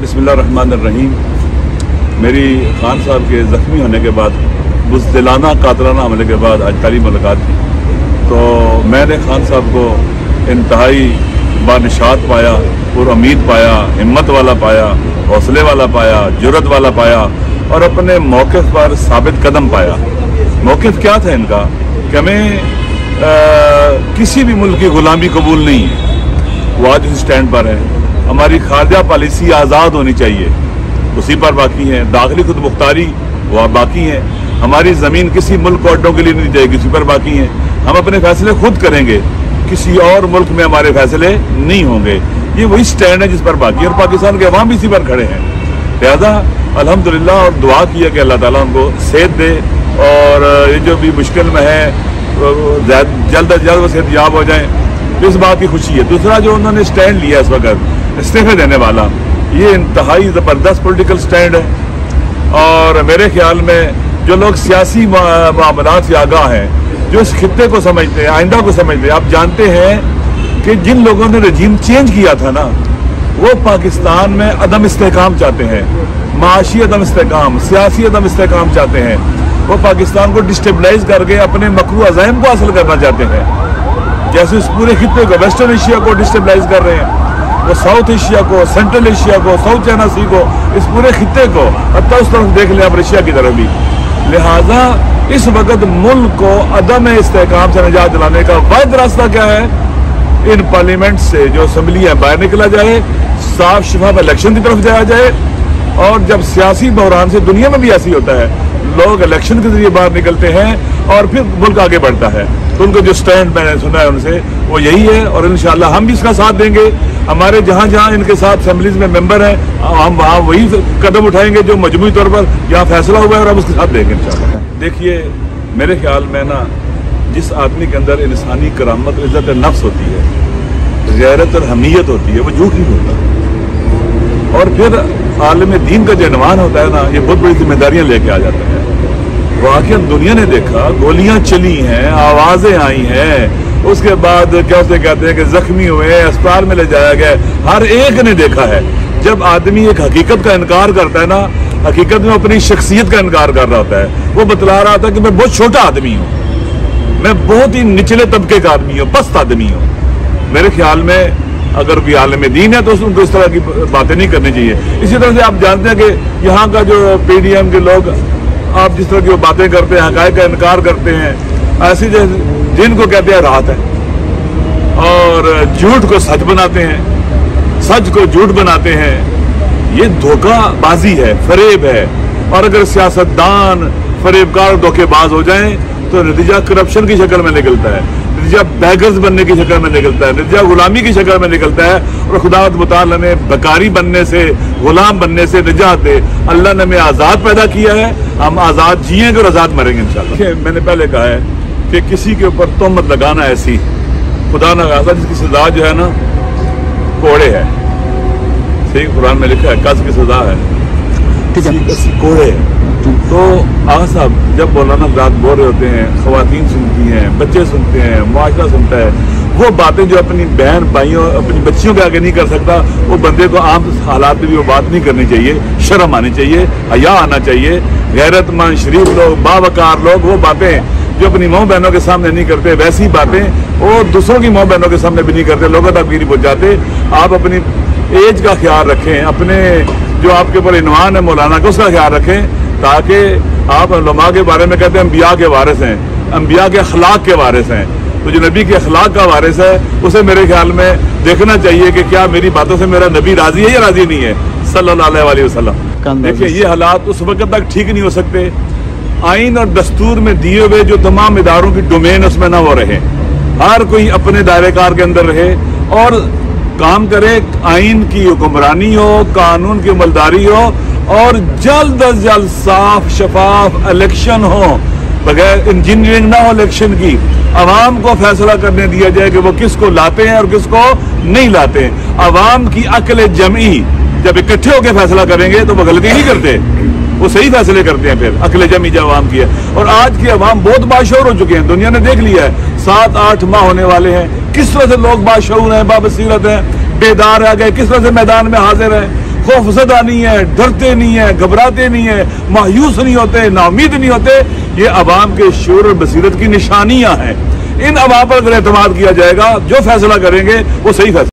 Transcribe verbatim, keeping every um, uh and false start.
बिस्मिल्लाहिर्रहमानिर्रहीम। मेरी खान साहब के ज़ख्मी होने के बाद, बुज़दिलाना कातलाना हमले के बाद आज पहली मुलाकात थी, तो मैंने खान साहब को इंतहाई बानिशात पाया, पुरुमीद पाया, हिम्मत वाला पाया, हौसले वाला पाया, जुर्रत वाला पाया और अपने मौक़िफ़ पर साबित कदम पाया। मौक़िफ़ क्या था इनका कि हमें आ, किसी भी मुल्क की ग़ुलामी कबूल नहीं है, वो आज उस स्टैंड पर है। हमारी खारजा पॉलिसी आज़ाद होनी चाहिए, उसी पर बाकी है। दाखिली खुद मुख्तारी वह बाकी है। हमारी ज़मीन किसी मुल्क को अड्डों के लिए नहीं जाएगी, उसी पर बाकी है। हम अपने फैसले खुद करेंगे, किसी और मुल्क में हमारे फैसले नहीं होंगे। ये वही स्टैंड है जिस पर बाकी है और पाकिस्तान के अवाम भी इसी पर खड़े हैं। लिहाजा अल्हम्दुलिल्लाह और दुआ की है कि अल्लाह ताला उनको सेहत दे और ये जो भी मुश्किल में है जल्द अज जल्द वो सेहतयाब हो जाए, इस बात की खुशी है। दूसरा जो उन्होंने स्टैंड लिया इस वक्त इस्तीफे देने वाला, ये इंतहाई ज़बरदस्त पॉलिटिकल स्टैंड है। और मेरे ख्याल में जो लोग सियासी मामलात से आगाह हैं, जो इस खित्ते को समझते हैं, आइंदा को समझते हैं, आप जानते हैं कि जिन लोगों ने रजीम चेंज किया था ना, वो पाकिस्तान में अदम इस्तेहकाम चाहते हैं, माशी अदम इस्तेहकाम, सियासी अदम इस्तेहकाम चाहते हैं। वो पाकिस्तान को डिस्टेबलाइज करके अपने मकरू अज़ाइम को हासिल करना चाहते हैं। जैसे इस पूरे खित्ते को, वेस्टर्न एशिया को डिस्टेबलाइज कर रहे हैं, वो साउथ एशिया को, सेंट्रल एशिया को, साउथ चाइना सी को, इस पूरे खित्ते को, अब तो उस तरफ देख लें आप रशिया की तरफ भी। लिहाजा इस वक्त मुल्क को अदम इस्तेहकाम से निजात दिलाने का वाहिद रास्ता क्या है? इन पार्लियामेंट से जो असम्बली है बाहर निकला जाए, साफ शफाफ इलेक्शन की तरफ जाया जाए। और जब सियासी बहरान से, दुनिया में भी ऐसी होता है, लोग इलेक्शन के जरिए बाहर निकलते हैं और फिर मुल्क आगे बढ़ता है। तो उनको जो स्टैंड मैंने सुना है उनसे, वो यही है और इंशाअल्लाह हम भी इसका साथ देंगे। हमारे जहाँ जहाँ इनके साथ असेंबलीज में मेंबर हैं, हम वहाँ वही कदम उठाएंगे जो मजमूई तौर पर यहाँ फैसला हुआ है और हम उसके साथ देंगे इंशाअल्लाह। देखिए, मेरे ख्याल में ना, जिस आदमी के अंदर इंसानी करामत, इज्जत नफ्स होती है, गैरत और हमीयत होती है, वो झूठ नहीं बोलता। और फिर आलम दीन का जो इन्वान होता है ना, ये बहुत बड़ी जिम्मेदारियां लेके आ जाता है। वाकई दुनिया ने देखा, गोलियां चली हैं, आवाजें आई हैं, उसके बाद क्या से कहते हैं कि जख्मी हुए, अस्पताल में ले जाया गया, हर एक ने देखा है। जब आदमी एक हकीकत का इनकार करता है ना, हकीकत में अपनी शख्सियत का इनकार कर रहा होता है। वो बतला रहा था कि मैं बहुत छोटा आदमी हूँ, मैं बहुत ही निचले तबके का आदमी हूँ, पस्त आदमी हूँ। मेरे ख्याल में अगर भी आलम दीन है तो उनको इस तरह की बातें नहीं करनी चाहिए। इसी तरह से आप जानते हैं कि यहाँ का जो पीडीएम के लोग, आप जिस तरह की वो बातें करते हैं, हक़ाइक़ का इनकार करते हैं, ऐसी जैसे जिनको कहते हैं राहत है, और झूठ को सच बनाते हैं, सच को झूठ बनाते हैं। ये धोखाबाजी है, फरेब है। और अगर सियासतदान फरेबकार, धोखेबाज हो जाएं तो नतीजा करप्शन की शक्ल में निकलता है, नतीजा बैगर्स बनने की शक्ल में निकलता है, नतीजा गुलामी की शक्ल में निकलता है। और खुदा मुताला ने बेकारी बनने से, गुलाम बनने से निजात दे। अल्लाह ने हमें आज़ाद पैदा किया है, हम आज़ाद जिएंगे और आज़ाद मरेंगे इंशाअल्लाह। मैंने पहले कहा है कि किसी के ऊपर तोहमत लगाना ऐसी, खुदा न खास्ता, जिसकी सजा जो है ना कोड़े है। सही कुरान में लिखा है कस की सजा है, किसी कोड़े है। तो आगा साहब जब मौलाना रात बोल रहे होते हैं, ख़वातीन सुनती हैं, बच्चे सुनते हैं, मुआशरा सुनता है, वो बातें जो अपनी बहन भाइयों, अपनी बच्चियों के आगे नहीं कर सकता, वो बंदे को आम हालात में भी वो बात नहीं करनी चाहिए। शर्म आनी चाहिए, हया आना चाहिए। गैरतमंद शरीफ लोग, बावकार लोग वो बातें जो अपनी माँ बहनों के सामने नहीं करते, वैसी बातें वो दूसरों की माँ बहनों के सामने भी नहीं करते, लोगों तक भी नहीं पहुँच जाते। आप अपनी एज का ख्याल रखें, अपने जो आपके ऊपर इन्वान है मौलाना का, उसका ख्याल रखें, ताकि आप उलमा के बारे में कहते हैं अम्बिया के वारिस हैं, अम्बिया के अखलाक के वारिस हैं। तो जो नबी के अखलाक का वारिस है, उसे मेरे ख्याल में देखना चाहिए कि क्या मेरी बातों से मेरा नबी राजी है या राजी नहीं है, सल्लल्लाहु अलैहि वसल्लम। देखिए, ये हालात उस वक्त तक ठीक नहीं हो सकते। आइन और दस्तूर में दिए हुए जो तमाम इदारों की डोमेन, उसमें ना वो रहे, हर कोई अपने दायरे कार के अंदर रहे और काम करे, आइन की हुक्मरानी हो, कानून की अमलदारी हो और जल्द अज जल्द साफ शफाफ इलेक्शन हो, बगैर इंजीनियरिंग ना हो इलेक्शन की। अवाम को फैसला करने दिया जाए कि वो किसको लाते हैं और किसको नहीं लाते हैं। अवाम की अक्ल जमी जब इकट्ठे होकर फैसला करेंगे तो वो गलती नहीं करते, वो सही फैसले करते हैं। फिर अक्ल जमी जब अवाम की है। और आज की अवाम बहुत बाशऊर हो चुके हैं, दुनिया ने देख लिया है। सात आठ माह होने वाले हैं, किस तरह से लोग बाशऊर हैं, बाबसीरत हैं, बेदार आ गए, किस तरह से मैदान में हाजिर हैं। खौफजदा नहीं है, डरते नहीं है, घबराते नहीं है, मायूस नहीं होते, नाउमीद नहीं होते। ये अवाम के शऊर और बसीरत की निशानियां हैं। इन अवाम पर अगर एतमाद किया जाएगा, जो फैसला करेंगे वो सही फैसला।